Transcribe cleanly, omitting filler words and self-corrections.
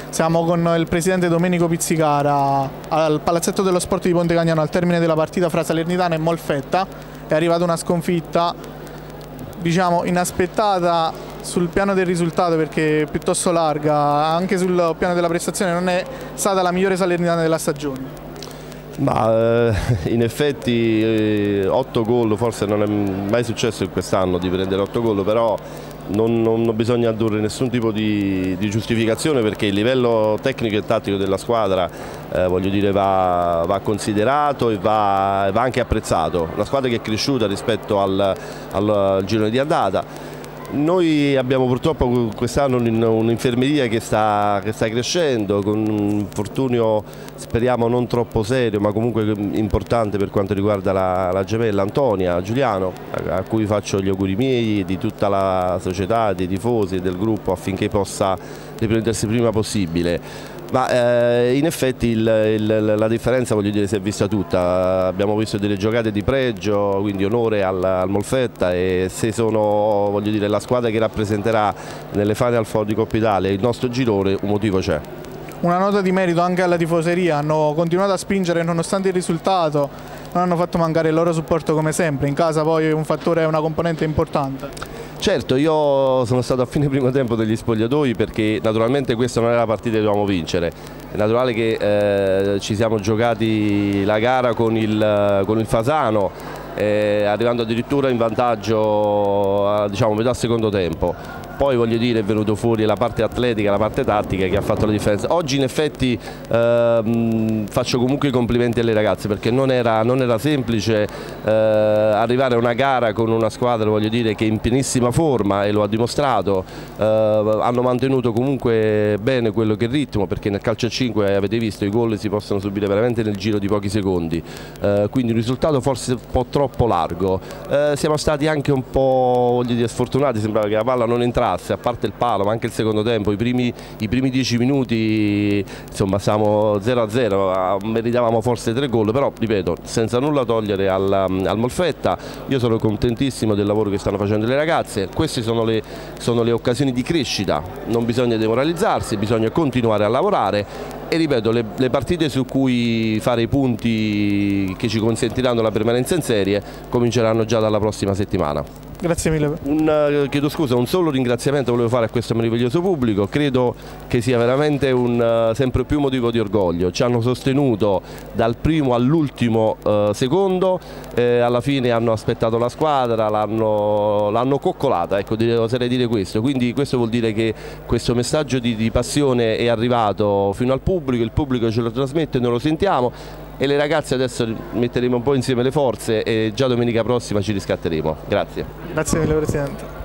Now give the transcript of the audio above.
Siamo con il presidente Domenico Pizzicara al Palazzetto dello Sport di Ponte Cagnano al termine della partita fra Salernitana e Molfetta. È arrivata una sconfitta, diciamo, inaspettata sul piano del risultato perché piuttosto larga, anche sul piano della prestazione non è stata la migliore Salernitana della stagione. Ma in effetti 8 gol, forse non è mai successo in quest'anno di prendere 8 gol, però non bisogna addurre nessun tipo di giustificazione, perché il livello tecnico e tattico della squadra voglio dire, va considerato e va anche apprezzato. Una squadra che è cresciuta rispetto al girone di andata. Noi abbiamo purtroppo quest'anno un'infermeria che sta crescendo, con un infortunio speriamo non troppo serio ma comunque importante per quanto riguarda la gemella Antonia Giuliano, a cui faccio gli auguri miei, di tutta la società, dei tifosi e del gruppo, affinché possa riprendersi il prima possibile. Ma in effetti la differenza, voglio dire, si è vista tutta. Abbiamo visto delle giocate di pregio, quindi onore al Molfetta, e se sono, voglio dire, la squadra che rappresenterà nelle Final Four di Coppa Italia il nostro girone, un motivo c'è. Una nota di merito anche alla tifoseria, hanno continuato a spingere nonostante il risultato, non hanno fatto mancare il loro supporto come sempre. In casa poi è un fattore, una componente importante. Certo, io sono stato a fine primo tempo degli spogliatoi, perché naturalmente questa non era la partita che dovevamo vincere. È naturale che ci siamo giocati la gara con il Fasano, arrivando addirittura in vantaggio diciamo, metà secondo tempo. Poi voglio dire è venuto fuori la parte atletica, la parte tattica che ha fatto la differenza. Oggi in effetti faccio comunque i complimenti alle ragazze, perché non era semplice arrivare a una gara con una squadra, voglio dire, che è in pienissima forma, e lo ha dimostrato. Hanno mantenuto comunque bene quello che è il ritmo, perché nel calcio a 5 avete visto i gol si possono subire veramente nel giro di pochi secondi, quindi un risultato forse un po' troppo largo. Siamo stati anche un po', voglio dire, sfortunati, sembrava che la palla non entrasse, a parte il palo, ma anche il secondo tempo, i primi 10 minuti insomma siamo 0-0, meritavamo forse 3 gol, però ripeto, senza nulla togliere al Molfetta. Io sono contentissimo del lavoro che stanno facendo le ragazze. Queste sono le occasioni di crescita, non bisogna demoralizzarsi, bisogna continuare a lavorare, e ripeto, le partite su cui fare i punti che ci consentiranno la permanenza in serie cominceranno già dalla prossima settimana. Grazie mille. Chiedo scusa, un solo ringraziamento volevo fare a questo meraviglioso pubblico. Credo che sia veramente un sempre più motivo di orgoglio. Ci hanno sostenuto dal primo all'ultimo secondo, alla fine hanno aspettato la squadra, l'hanno coccolata, ecco, oserei dire questo. Quindi questo vuol dire che questo messaggio di passione è arrivato fino al pubblico, il pubblico ce lo trasmette, noi lo sentiamo, e le ragazze adesso metteremo un po' insieme le forze e già domenica prossima ci riscatteremo. Grazie. Grazie mille Presidente.